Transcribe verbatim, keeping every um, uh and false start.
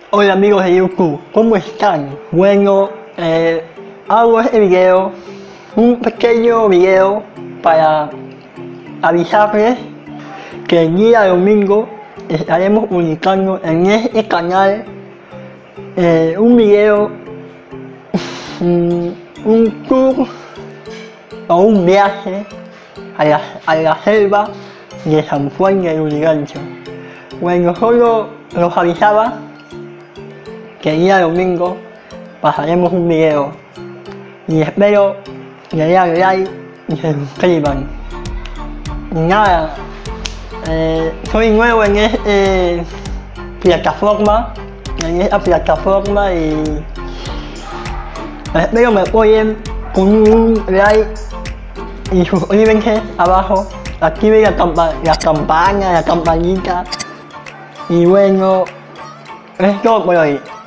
Hola amigos de YouTube, ¿cómo están? Bueno, eh, hago este video, un pequeño video para avisarles que el día domingo estaremos publicando en este canal eh, un video, un tour o un viaje a la, a la selva de San Juan de Lurigancho. Bueno, solo los avisaba que el día domingo pasaremos un video y espero que le den like y se suscriban. Y nada, eh, soy nuevo en esta eh, plataforma, en esta plataforma y espero me apoyen con un like y suscríbanse abajo, activen la, campa la campana, la campanita y bueno, es todo por hoy.